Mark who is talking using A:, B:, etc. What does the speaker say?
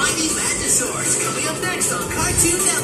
A: mighty Magiswords coming up next on Cartoon Network.